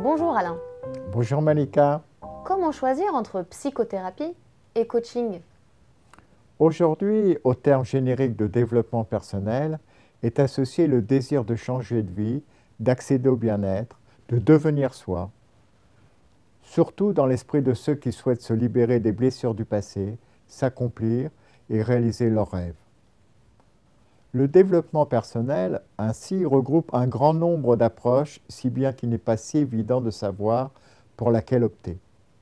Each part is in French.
Bonjour Alain. Bonjour Malika. Comment choisir entre psychothérapie et coaching? Aujourd'hui, au terme générique de développement personnel est associé le désir de changer de vie, d'accéder au bien-être, de devenir soi, surtout dans l'esprit de ceux qui souhaitent se libérer des blessures du passé, s'accomplir et réaliser leurs rêves. Le développement personnel, ainsi, regroupe un grand nombre d'approches, si bien qu'il n'est pas si évident de savoir pour laquelle opter.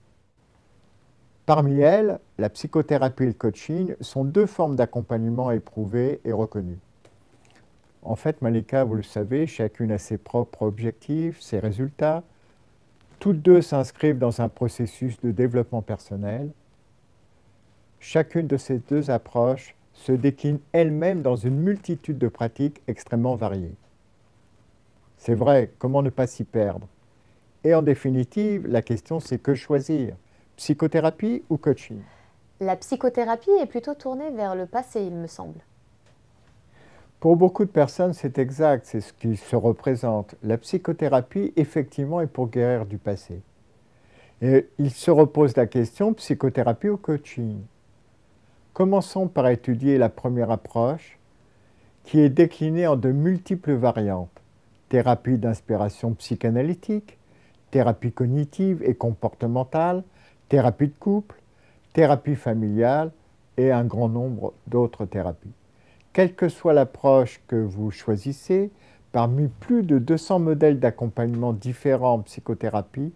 Parmi elles, la psychothérapie et le coaching sont deux formes d'accompagnement éprouvées et reconnues. En fait, Malika, vous le savez, chacune a ses propres objectifs, ses résultats. Toutes deux s'inscrivent dans un processus de développement personnel. Chacune de ces deux approches se décline elle-même dans une multitude de pratiques extrêmement variées. C'est vrai, comment ne pas s'y perdre? Et en définitive, la question c'est que choisir? Psychothérapie ou coaching? La psychothérapie est plutôt tournée vers le passé, il me semble. Pour beaucoup de personnes, c'est exact, c'est ce qui se représente. La psychothérapie, effectivement, est pour guérir du passé. Et il se repose la question, psychothérapie ou coaching? Commençons par étudier la première approche, qui est déclinée en de multiples variantes. Thérapie d'inspiration psychanalytique, thérapie cognitive et comportementale, thérapie de couple, thérapie familiale et un grand nombre d'autres thérapies. Quelle que soit l'approche que vous choisissez, parmi plus de 200 modèles d'accompagnement différents en psychothérapie,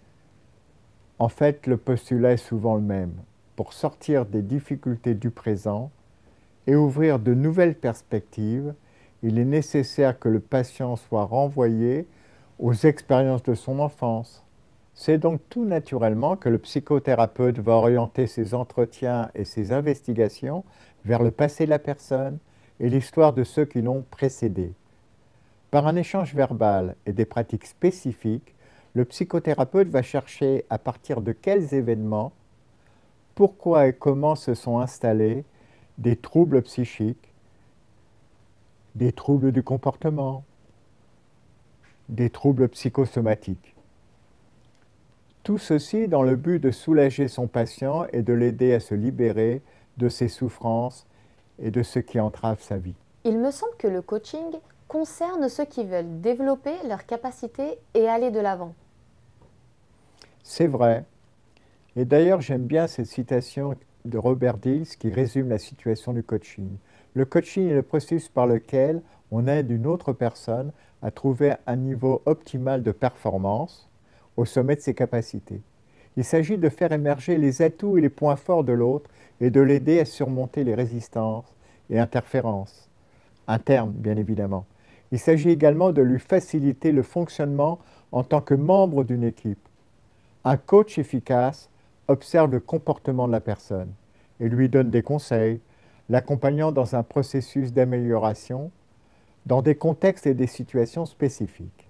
en fait, le postulat est souvent le même. Pour sortir des difficultés du présent et ouvrir de nouvelles perspectives, il est nécessaire que le patient soit renvoyé aux expériences de son enfance. C'est donc tout naturellement que le psychothérapeute va orienter ses entretiens et ses investigations vers le passé de la personne et l'histoire de ceux qui l'ont précédé. Par un échange verbal et des pratiques spécifiques, le psychothérapeute va chercher à partir de quels événements, pourquoi et comment se sont installés des troubles psychiques, des troubles du comportement, des troubles psychosomatiques. Tout ceci dans le but de soulager son patient et de l'aider à se libérer de ses souffrances et de ce qui entrave sa vie. Il me semble que le coaching concerne ceux qui veulent développer leurs capacités et aller de l'avant. C'est vrai. Et d'ailleurs, j'aime bien cette citation de Robert Dills qui résume la situation du coaching. Le coaching est le processus par lequel on aide une autre personne à trouver un niveau optimal de performance au sommet de ses capacités. Il s'agit de faire émerger les atouts et les points forts de l'autre et de l'aider à surmonter les résistances et interférences, internes bien évidemment. Il s'agit également de lui faciliter le fonctionnement en tant que membre d'une équipe. Un coach efficace observe le comportement de la personne et lui donne des conseils, l'accompagnant dans un processus d'amélioration dans des contextes et des situations spécifiques.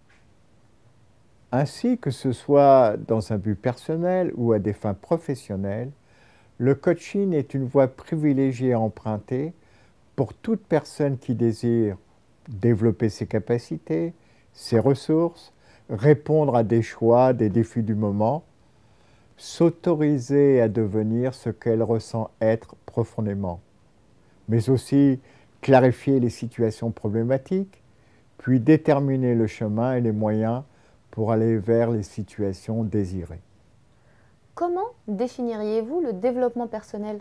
Ainsi, que ce soit dans un but personnel ou à des fins professionnelles, le coaching est une voie privilégiée à emprunter pour toute personne qui désire développer ses capacités, ses ressources, répondre à des choix, des défis du moment, s'autoriser à devenir ce qu'elle ressent être profondément, mais aussi clarifier les situations problématiques, puis déterminer le chemin et les moyens pour aller vers les situations désirées. Comment définiriez-vous le développement personnel?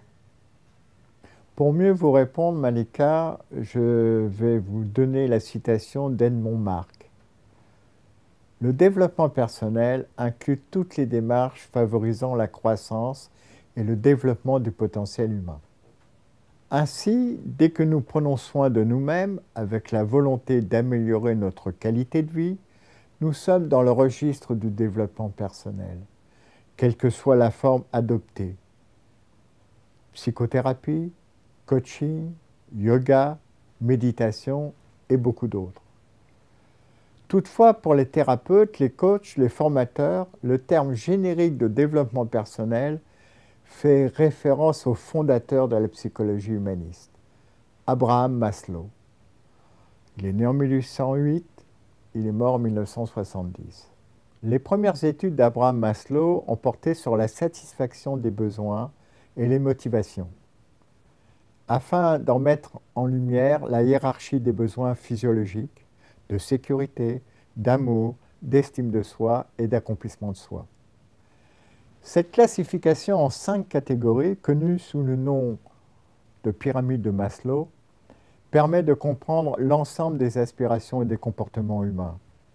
Pour mieux vous répondre, Malika, je vais vous donner la citation d'Edmond Marc. Le développement personnel inclut toutes les démarches favorisant la croissance et le développement du potentiel humain. Ainsi, dès que nous prenons soin de nous-mêmes avec la volonté d'améliorer notre qualité de vie, nous sommes dans le registre du développement personnel, quelle que soit la forme adoptée. Psychothérapie, coaching, yoga, méditation et beaucoup d'autres. Toutefois, pour les thérapeutes, les coachs, les formateurs, le terme générique de développement personnel fait référence au fondateur de la psychologie humaniste, Abraham Maslow. Il est né en 1808, il est mort en 1970. Les premières études d'Abraham Maslow ont porté sur la satisfaction des besoins et les motivations, afin d'en mettre en lumière la hiérarchie des besoins physiologiques, de sécurité, d'amour, d'estime de soi et d'accomplissement de soi. Cette classification en 5 catégories, connues sous le nom de pyramide de Maslow, permet de comprendre l'ensemble des aspirations et des comportements humains.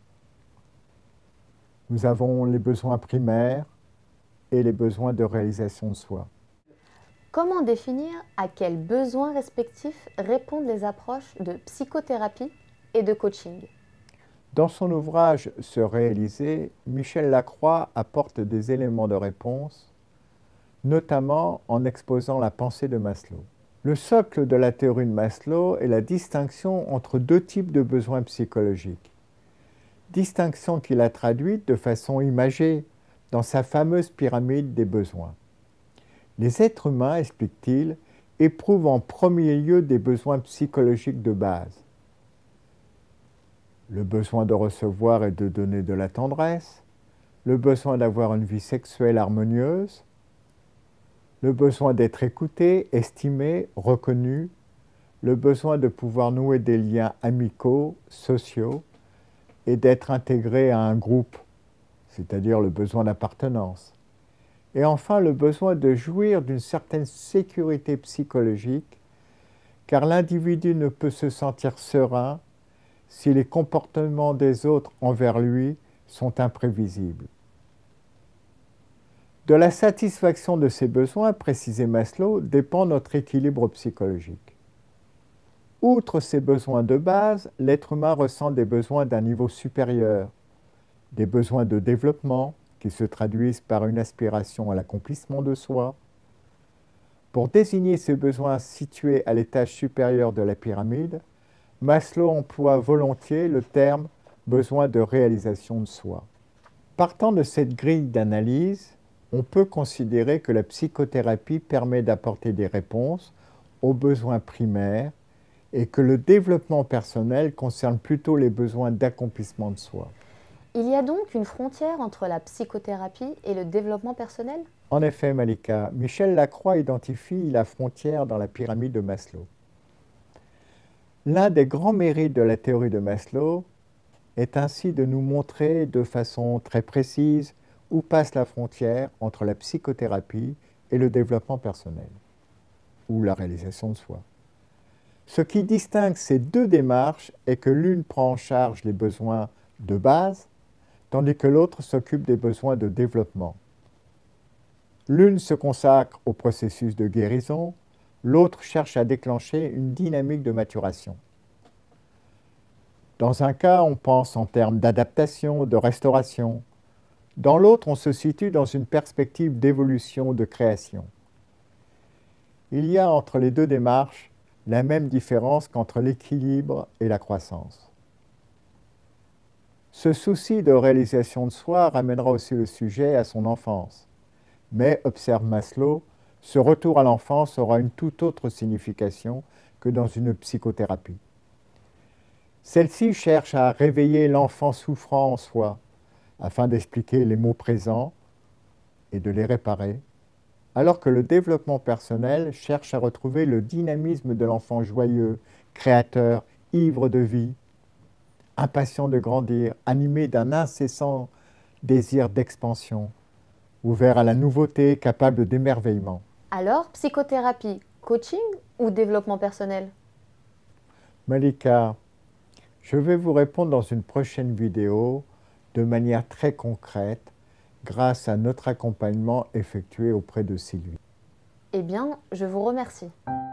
Nous avons les besoins primaires et les besoins de réalisation de soi. Comment définir à quels besoins respectifs répondent les approches de psychothérapie et de coaching? Dans son ouvrage « Se réaliser », Michel Lacroix apporte des éléments de réponse, notamment en exposant la pensée de Maslow. Le socle de la théorie de Maslow est la distinction entre 2 types de besoins psychologiques. Distinction qu'il a traduite de façon imagée dans sa fameuse pyramide des besoins. Les êtres humains, explique-t-il, éprouvent en premier lieu des besoins psychologiques de base. Le besoin de recevoir et de donner de la tendresse, le besoin d'avoir une vie sexuelle harmonieuse, le besoin d'être écouté, estimé, reconnu, le besoin de pouvoir nouer des liens amicaux, sociaux, et d'être intégré à un groupe, c'est-à-dire le besoin d'appartenance. Et enfin, le besoin de jouir d'une certaine sécurité psychologique, car l'individu ne peut se sentir serein si les comportements des autres envers lui sont imprévisibles. De la satisfaction de ces besoins, précisait Maslow, dépend notre équilibre psychologique. Outre ces besoins de base, l'être humain ressent des besoins d'un niveau supérieur, des besoins de développement qui se traduisent par une aspiration à l'accomplissement de soi. Pour désigner ces besoins situés à l'étage supérieur de la pyramide, Maslow emploie volontiers le terme « besoin de réalisation de soi ». Partant de cette grille d'analyse, on peut considérer que la psychothérapie permet d'apporter des réponses aux besoins primaires et que le développement personnel concerne plutôt les besoins d'accomplissement de soi. Il y a donc une frontière entre la psychothérapie et le développement personnel? En effet, Malika, Michel Lacroix identifie la frontière dans la pyramide de Maslow. L'un des grands mérites de la théorie de Maslow est ainsi de nous montrer de façon très précise où passe la frontière entre la psychothérapie et le développement personnel, ou la réalisation de soi. Ce qui distingue ces 2 démarches est que l'une prend en charge les besoins de base, tandis que l'autre s'occupe des besoins de développement. L'une se consacre au processus de guérison, l'autre cherche à déclencher une dynamique de maturation. Dans un cas, on pense en termes d'adaptation, de restauration. Dans l'autre, on se situe dans une perspective d'évolution, de création. Il y a entre les 2 démarches la même différence qu'entre l'équilibre et la croissance. Ce souci de réalisation de soi ramènera aussi le sujet à son enfance. Mais, observe Maslow, ce retour à l'enfance aura une toute autre signification que dans une psychothérapie. Celle-ci cherche à réveiller l'enfant souffrant en soi, afin d'expliquer les maux présents et de les réparer, alors que le développement personnel cherche à retrouver le dynamisme de l'enfant joyeux, créateur, ivre de vie, impatient de grandir, animé d'un incessant désir d'expansion, ouvert à la nouveauté, capable d'émerveillement. Alors, psychothérapie, coaching ou développement personnel? Malika, je vais vous répondre dans une prochaine vidéo de manière très concrète grâce à notre accompagnement effectué auprès de Sylvie. Eh bien, je vous remercie.